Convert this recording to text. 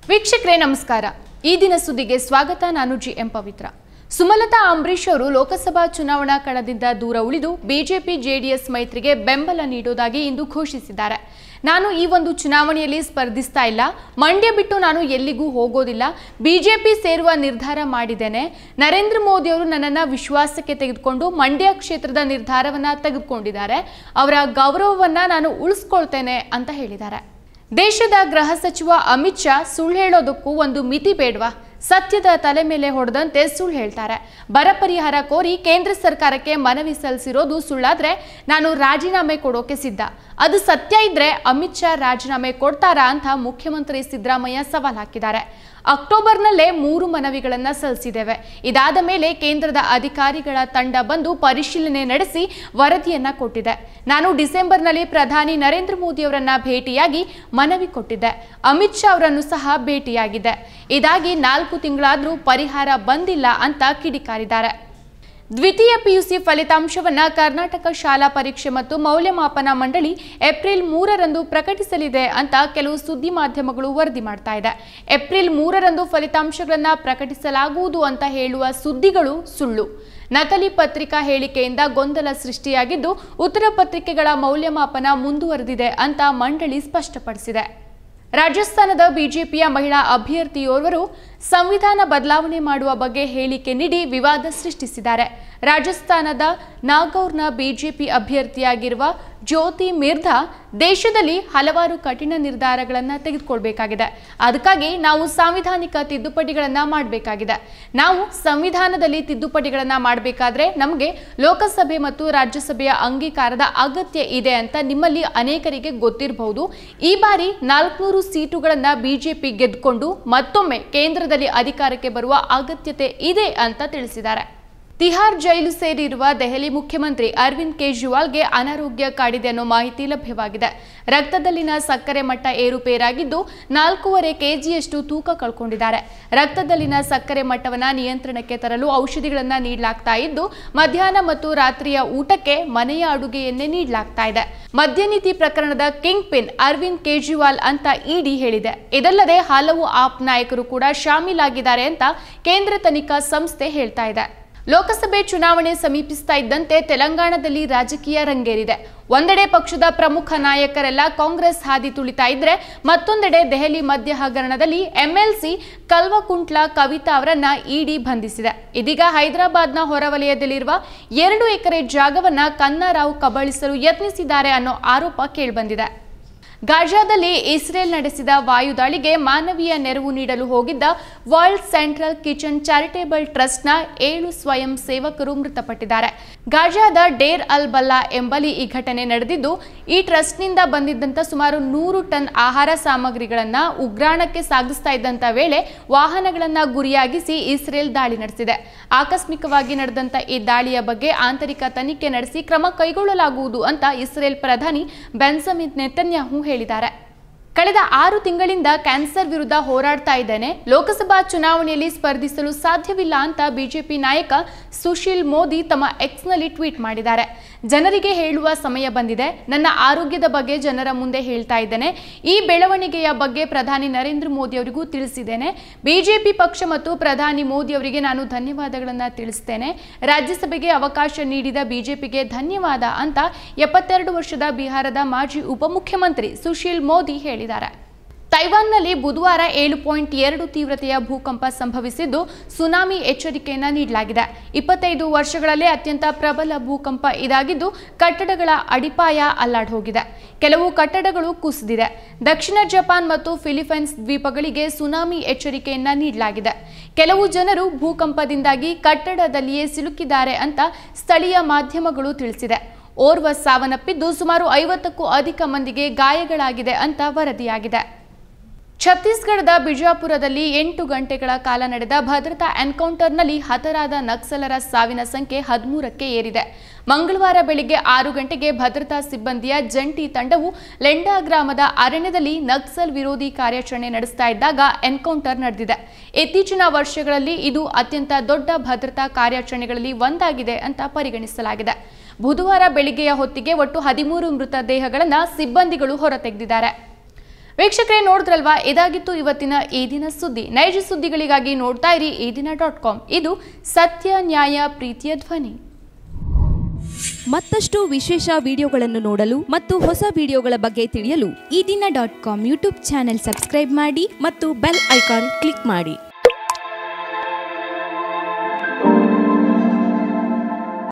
ವೀಕ್ಷಕರೇ ನಮಸ್ಕಾರ. ಈ ದಿನ ಸುದ್ದಿಗೆ ಸ್ವಾಗತ. ನಾನು ಜಿಎಂ ಪವಿತ್ರ. ಸುಮಲತಾ ಅಂಬರೀಶ್ ಅವರು ಲೋಕಸಭಾ ಚುನಾವಣಾ ಕಣದಿಂದ ದೂರ ಉಳಿದು ಬಿಜೆಪಿ ಜೆಡಿಎಸ್ ಮೈತ್ರಿಗೆ ಬೆಂಬಲ ನೀಡುವುದಾಗಿ ಇಂದು ಘೋಷಿಸಿದ್ದಾರೆ. ನಾನು ಈ ಒಂದು ಚುನಾವಣೆಯಲ್ಲಿ ಸ್ಪರ್ಧಿಸ್ತಾ ಇಲ್ಲ, ಮಂಡ್ಯ ಬಿಟ್ಟು ನಾನು ಎಲ್ಲಿಗೂ ಹೋಗೋದಿಲ್ಲ, ಬಿಜೆಪಿ ಸೇರುವ ನಿರ್ಧಾರ ಮಾಡಿದ್ದೇನೆ. ನರೇಂದ್ರ ಮೋದಿ ಅವರು ನನ್ನನ್ನು ವಿಶ್ವಾಸಕ್ಕೆ ತೆಗೆದುಕೊಂಡು ಮಂಡ್ಯ ಕ್ಷೇತ್ರದ ನಿರ್ಧಾರವನ್ನ ತೆಗೆದುಕೊಂಡಿದ್ದಾರೆ. ಅವರ ಗೌರವವನ್ನ ನಾನು ಉಳಿಸ್ಕೊಳ್ತೇನೆ ಅಂತ ಹೇಳಿದ್ದಾರೆ. ದೇಶದ ಗೃಹ ಸಚಿವ ಅಮಿತ್ ಶಾ ಸುಳ್ಳು ಹೇಳೋದಕ್ಕೂ ಒಂದು ಮಿತಿ ಬೇಡವಾ? ಸತ್ಯದ ತಲೆ ಮೇಲೆ ಹೊಡೆದಂತೆ ಸುಳ್ಳು ಹೇಳ್ತಾರೆ. ಬರ ಪರಿಹಾರ ಕೋರಿ ಕೇಂದ್ರ ಸರ್ಕಾರಕ್ಕೆ ಮನವಿ ಸಲ್ಲಿಸಿರೋದು ಸುಳ್ಳಾದ್ರೆ ನಾನು ರಾಜೀನಾಮೆ ಕೊಡೋಕೆ ಸಿದ್ಧ. ಅದು ಸತ್ಯ ಇದ್ರೆ ಅಮಿತ್ ಶಾ ರಾಜೀನಾಮೆ ಕೊಡ್ತಾರಾ ಅಂತ ಮುಖ್ಯಮಂತ್ರಿ ಸಿದ್ದರಾಮಯ್ಯ ಸವಾಲ್ ಹಾಕಿದ್ದಾರೆ. ಅಕ್ಟೋಬರ್ನಲ್ಲೇ 3 ಮನವಿಗಳನ್ನು ಸಲ್ಲಿಸಿದ್ದೇವೆ. ಇದಾದ ಮೇಲೆ ಕೇಂದ್ರದ ಅಧಿಕಾರಿಗಳ ತಂಡ ಬಂದು ಪರಿಶೀಲನೆ ನಡೆಸಿ ವರದಿಯನ್ನ ಕೊಟ್ಟಿದೆ. ನಾನು ಡಿಸೆಂಬರ್ನಲ್ಲಿ ಪ್ರಧಾನಿ ನರೇಂದ್ರ ಮೋದಿ ಅವರನ್ನ ಭೇಟಿಯಾಗಿ ಮನವಿ ಕೊಟ್ಟಿದ್ದೆ. ಅಮಿತ್ ಶಾ ಅವರನ್ನು ಸಹ ಭೇಟಿಯಾಗಿದೆ. ಇದಾಗಿ 4 ತಿಂಗಳಾದರೂ ಪರಿಹಾರ ಬಂದಿಲ್ಲ ಅಂತ ಕಿಡಿಕಾರಿದ್ದಾರೆ. ದ್ವಿತೀಯ ಪಿಯುಸಿ ಫಲಿತಾಂಶವನ್ನು ಕರ್ನಾಟಕ ಶಾಲಾ ಪರೀಕ್ಷೆ ಮತ್ತು ಮೌಲ್ಯಮಾಪನ ಮಂಡಳಿ ಏಪ್ರಿಲ್ 3ರಂದು ಪ್ರಕಟಿಸಲಿದೆ ಅಂತ ಕೆಲವು ಸುದ್ದಿ ಮಾಧ್ಯಮಗಳು ವರದಿ ಮಾಡ್ತಾ ಇದೆ. ಏಪ್ರಿಲ್ 3ರಂದು ಫಲಿತಾಂಶಗಳನ್ನು ಪ್ರಕಟಿಸಲಾಗುವುದು ಅಂತ ಹೇಳುವ ಸುದ್ದಿಗಳು ಸುಳ್ಳು. ನಕಲಿ ಪತ್ರಿಕಾ ಹೇಳಿಕೆಯಿಂದ ಗೊಂದಲ ಸೃಷ್ಟಿಯಾಗಿದ್ದು ಉತ್ತರ ಪತ್ರಿಕೆಗಳ ಮೌಲ್ಯಮಾಪನ ಮುಂದುವರೆದಿದೆ ಅಂತ ಮಂಡಳಿ ಸ್ಪಷ್ಟಪಡಿಸಿದೆ. ರಾಜಸ್ಥಾನದ ಬಿಜೆಪಿಯ ಮಹಿಳಾ ಅಭ್ಯರ್ಥಿಯೋರ್ವರು ಸಂವಿಧಾನ ಬದಲಾವಣೆ ಮಾಡುವ ಬಗ್ಗೆ ಹೇಳಿಕೆ ನೀಡಿ ವಿವಾದ ಸೃಷ್ಟಿಸಿದ್ದಾರೆ. ರಾಜಸ್ಥಾನದ ನಾಗೌರ್ನ ಬಿಜೆಪಿ ಅಭ್ಯರ್ಥಿಯಾಗಿರುವ ಜ್ಯೋತಿ ಮಿರ್ಧಾ ದೇಶದಲ್ಲಿ ಹಲವಾರು ಕಠಿಣ ನಿರ್ಧಾರಗಳನ್ನು ತೆಗೆದುಕೊಳ್ಬೇಕಾಗಿದೆ. ಅದಕ್ಕಾಗಿ ನಾವು ಸಾಂವಿಧಾನಿಕ ತಿದ್ದುಪಡಿಗಳನ್ನು ಮಾಡಬೇಕಾಗಿದೆ. ನಾವು ಸಂವಿಧಾನದಲ್ಲಿ ತಿದ್ದುಪಡಿಗಳನ್ನು ಮಾಡಬೇಕಾದ್ರೆ ನಮಗೆ ಲೋಕಸಭೆ ಮತ್ತು ರಾಜ್ಯಸಭೆಯ ಅಂಗೀಕಾರದ ಅಗತ್ಯ ಇದೆ ಅಂತ ನಿಮ್ಮಲ್ಲಿ ಅನೇಕರಿಗೆ ಗೊತ್ತಿರಬಹುದು. ಈ ಬಾರಿ 400 ಸೀಟುಗಳನ್ನು ಬಿಜೆಪಿ ಗೆದ್ದುಕೊಂಡು ಮತ್ತೊಮ್ಮೆ ಕೇಂದ್ರದಲ್ಲಿ ಅಧಿಕಾರಕ್ಕೆ ಬರುವ ಅಗತ್ಯತೆ ಇದೆ ಅಂತ ತಿಳಿಸಿದ್ದಾರೆ. ತಿಹಾರ್ ಜೈಲು ಸೇರಿರುವ ದೆಹಲಿ ಮುಖ್ಯಮಂತ್ರಿ ಅರವಿಂದ್ ಕೇಜ್ರಿವಾಲ್ಗೆ ಅನಾರೋಗ್ಯ ಕಾಡಿದೆ ಅನ್ನೋ ಮಾಹಿತಿ ಲಭ್ಯವಾಗಿದೆ. ರಕ್ತದಲ್ಲಿನ ಸಕ್ಕರೆ ಮಟ್ಟ ಏರುಪೇರಾಗಿದ್ದು 4.5 kgಯಷ್ಟು ತೂಕ ಕಳ್ಕೊಂಡಿದ್ದಾರೆ. ರಕ್ತದಲ್ಲಿನ ಸಕ್ಕರೆ ಮಟ್ಟವನ್ನು ನಿಯಂತ್ರಣಕ್ಕೆ ತರಲು ಔಷಧಿಗಳನ್ನು ನೀಡಲಾಗ್ತಾ ಇದ್ದು ಮಧ್ಯಾಹ್ನ ಮತ್ತು ರಾತ್ರಿಯ ಊಟಕ್ಕೆ ಮನೆಯ ಅಡುಗೆಯನ್ನೇ ನೀಡಲಾಗ್ತಾ ಇದೆ. ಮದ್ಯ ನೀತಿ ಪ್ರಕರಣದ ಕಿಂಗ್ ಪಿನ್ ಅರವಿಂದ್ ಕೇಜ್ರಿವಾಲ್ ಅಂತ ಇಡಿ ಹೇಳಿದೆ. ಇದಲ್ಲದೆ ಹಲವು ಆಪ್ ನಾಯಕರು ಕೂಡ ಶಾಮೀಲಾಗಿದ್ದಾರೆ ಅಂತ ಕೇಂದ್ರ ತನಿಖಾ ಸಂಸ್ಥೆ ಹೇಳ್ತಾ ಇದೆ. ಲೋಕಸಭೆ ಚುನಾವಣೆ ಸಮೀಪಿಸ್ತಾ ಇದ್ದಂತೆ ತೆಲಂಗಾಣದಲ್ಲಿ ರಾಜಕೀಯ ರಂಗೇರಿದೆ. ಒಂದೆಡೆ ಪಕ್ಷದ ಪ್ರಮುಖ ನಾಯಕರೆಲ್ಲ ಕಾಂಗ್ರೆಸ್ ಹಾದಿ ತುಳಿತಾ ಇದ್ರೆ ಮತ್ತೊಂದೆಡೆ ದೆಹಲಿ ಮದ್ಯ ಹಗರಣದಲ್ಲಿ ಎಂಎಲ್ಸಿ ಕಲ್ವಕುಂಟ್ಲ ಕವಿತಾ ಅವರನ್ನ ಇಡಿ ಬಂಧಿಸಿದೆ. ಇದೀಗ ಹೈದರಾಬಾದ್ನ ಹೊರವಲಯದಲ್ಲಿರುವ 2 ಎಕರೆ ಜಾಗವನ್ನ ಕನ್ನಾರಾವ್ ಕಬಳಿಸಲು ಯತ್ನಿಸಿದ್ದಾರೆ ಅನ್ನೋ ಆರೋಪ ಕೇಳಿಬಂದಿದೆ. ಗಾಜಾದಲ್ಲಿ ಇಸ್ರೇಲ್ ನಡೆಸಿದ ವಾಯುದಾಳಿಗೆ ಮಾನವೀಯ ನೆರವು ನೀಡಲು ಹೋಗಿದ್ದ ವರ್ಲ್ಡ್ ಸೆಂಟ್ರಲ್ ಕಿಚನ್ ಚಾರಿಟೇಬಲ್ ಟ್ರಸ್ಟ್ನ 7 ಸ್ವಯಂ ಸೇವಕರು ಮೃತಪಟ್ಟಿದ್ದಾರೆ. ಗಾಜಾದ ಡೇರ್ ಅಲ್ ಬಲ್ಲಾ ಎಂಬಲ್ಲಿ ಈ ಘಟನೆ ನಡೆದಿದ್ದು ಈ ಟ್ರಸ್ಟ್ನಿಂದ ಬಂದಿದ್ದಂಥ ಸುಮಾರು 100 ಟನ್ ಆಹಾರ ಸಾಮಗ್ರಿಗಳನ್ನು ಉಗ್ರಾಣಕ್ಕೆ ಸಾಗಿಸ್ತಾ ಇದ್ದಂಥ ವೇಳೆ ವಾಹನಗಳನ್ನು ಗುರಿಯಾಗಿಸಿ ಇಸ್ರೇಲ್ ದಾಳಿ ನಡೆಸಿದೆ. ಆಕಸ್ಮಿಕವಾಗಿ ನಡೆದಂಥ ಈ ದಾಳಿಯ ಬಗ್ಗೆ ಆಂತರಿಕ ತನಿಖೆ ನಡೆಸಿ ಕ್ರಮ ಕೈಗೊಳ್ಳಲಾಗುವುದು ಅಂತ ಇಸ್ರೇಲ್ ಪ್ರಧಾನಿ ಬೆಂಜಮಿನ್ ನೆತನ್ಯಾಹು ಹೇಳಿದ್ದಾರೆ. ಕಳೆದ 6 ತಿಂಗಳಿಂದ ಕ್ಯಾನ್ಸರ್ ವಿರುದ್ಧ ಹೋರಾಡ್ತಾ ಇದ್ದೇನೆ. ಲೋಕಸಭಾ ಚುನಾವಣೆಯಲ್ಲಿ ಸ್ಪರ್ಧಿಸಲು ಸಾಧ್ಯವಿಲ್ಲ ಅಂತ ಬಿಜೆಪಿ ನಾಯಕ ಸುಶೀಲ್ ಮೋದಿ ತಮ್ಮ ಎಕ್ಸ್ನಲ್ಲಿ ಟ್ವೀಟ್ ಮಾಡಿದ್ದಾರೆ. ಜನರಿಗೆ ಹೇಳುವ ಸಮಯ ಬಂದಿದೆ. ನನ್ನ ಆರೋಗ್ಯದ ಬಗ್ಗೆ ಜನರ ಮುಂದೆ ಹೇಳ್ತಾ ಇದ್ದೇನೆ. ಈ ಬೆಳವಣಿಗೆಯ ಬಗ್ಗೆ ಪ್ರಧಾನಿ ನರೇಂದ್ರ ಮೋದಿ ಅವರಿಗೂ ತಿಳಿಸಿದ್ದೇನೆ. ಬಿಜೆಪಿ ಪಕ್ಷ ಮತ್ತು ಪ್ರಧಾನಿ ಮೋದಿ ಅವರಿಗೆ ನಾನು ಧನ್ಯವಾದಗಳನ್ನು ತಿಳಿಸ್ತೇನೆ. ರಾಜ್ಯಸಭೆಗೆ ಅವಕಾಶ ನೀಡಿದ ಬಿಜೆಪಿಗೆ ಧನ್ಯವಾದ ಅಂತ 72 ವರ್ಷದ ಬಿಹಾರದ ಮಾಜಿ ಉಪಮುಖ್ಯಮಂತ್ರಿ ಸುಶೀಲ್ ಮೋದಿ ಹೇಳಿದ್ದಾರೆ. ತೈವಾನ್ನಲ್ಲಿ ಬುಧವಾರ 7.2 ತೀವ್ರತೆಯ ಭೂಕಂಪ ಸಂಭವಿಸಿದ್ದು ಸುನಾಮಿ ಎಚ್ಚರಿಕೆಯನ್ನು ನೀಡಲಾಗಿದೆ. 25 ವರ್ಷಗಳಲ್ಲೇ ಅತ್ಯಂತ ಪ್ರಬಲ ಭೂಕಂಪ ಇದಾಗಿದ್ದು ಕಟ್ಟಡಗಳ ಅಡಿಪಾಯ ಅಲ್ಲಾಡ್ ಹೋಗಿದೆ. ಕೆಲವು ಕಟ್ಟಡಗಳು ಕುಸಿದಿದೆ. ದಕ್ಷಿಣ ಜಪಾನ್ ಮತ್ತು ಫಿಲಿಪೈನ್ಸ್ ದ್ವೀಪಗಳಿಗೆ ಸುನಾಮಿ ಎಚ್ಚರಿಕೆಯನ್ನು ನೀಡಲಾಗಿದೆ. ಕೆಲವು ಜನರು ಭೂಕಂಪದಿಂದಾಗಿ ಕಟ್ಟಡದಲ್ಲಿಯೇ ಸಿಲುಕಿದ್ದಾರೆ ಅಂತ ಸ್ಥಳೀಯ ಮಾಧ್ಯಮಗಳು ತಿಳಿಸಿದೆ. ಓರ್ವ ಸಾವನ್ನಪ್ಪಿದ್ದು ಸುಮಾರು 50ಕ್ಕೂ ಅಧಿಕ ಮಂದಿಗೆ ಗಾಯಗಳಾಗಿದೆ ಅಂತ ವರದಿಯಾಗಿದೆ. ಛತ್ತೀಸ್ಗಢದ ಬಿಜಾಪುರದಲ್ಲಿ 8 ಗಂಟೆಗಳ ಕಾಲ ನಡೆದ ಭದ್ರತಾ ಎನ್ಕೌಂಟರ್ನಲ್ಲಿ ಹತರಾದ ನಕ್ಸಲರ ಸಾವಿನ ಸಂಖ್ಯೆ 13ಕ್ಕೆ ಏರಿದೆ. ಮಂಗಳವಾರ ಬೆಳಿಗ್ಗೆ 6 ಗಂಟೆಗೆ ಭದ್ರತಾ ಸಿಬ್ಬಂದಿಯ ಜಂಟಿ ತಂಡವು ಲೆಂಡಾ ಗ್ರಾಮದ ಅರಣ್ಯದಲ್ಲಿ ನಕ್ಸಲ್ ವಿರೋಧಿ ಕಾರ್ಯಾಚರಣೆ ನಡೆಸ್ತಾ ಇದ್ದಾಗ ಎನ್ಕೌಂಟರ್ ನಡೆದಿದೆ. ಇತ್ತೀಚಿನ ವರ್ಷಗಳಲ್ಲಿ ಇದು ಅತ್ಯಂತ ದೊಡ್ಡ ಭದ್ರತಾ ಕಾರ್ಯಾಚರಣೆಗಳಲ್ಲಿ ಒಂದಾಗಿದೆ ಅಂತ ಪರಿಗಣಿಸಲಾಗಿದೆ. ಬುಧವಾರ ಬೆಳಿಗ್ಗೆಯ ಹೊತ್ತಿಗೆ ಒಟ್ಟು 13 ಮೃತದೇಹಗಳನ್ನು ಸಿಬ್ಬಂದಿಗಳು ಹೊರತೆಗೆದಿದ್ದಾರೆ. ವೀಕ್ಷಕರೇ, ನೋಡಿದ್ರಲ್ವಾ, ಇದಾಗಿತ್ತು ಇವತ್ತಿನ ಈ ದಿನ ಸುದ್ದಿ. ನೈಜ ಸುದ್ದಿಗಳಿಗಾಗಿ ನೋಡ್ತಾ ಇರಿ eDina.com. ಇದು ಸತ್ಯ, ನ್ಯಾಯ, ಪ್ರೀತಿಯ ಧ್ವನಿ. ಮತ್ತಷ್ಟು ವಿಶೇಷ ವಿಡಿಯೋಗಳನ್ನು ನೋಡಲು ಮತ್ತು ಹೊಸ ವಿಡಿಯೋಗಳ ಬಗ್ಗೆ ತಿಳಿಯಲು eDina.com ಯೂಟ್ಯೂಬ್ ಚಾನೆಲ್ ಸಬ್ಸ್ಕ್ರೈಬ್ ಮಾಡಿ ಮತ್ತು ಬೆಲ್ ಐಕಾನ್ ಕ್ಲಿಕ್ ಮಾಡಿ.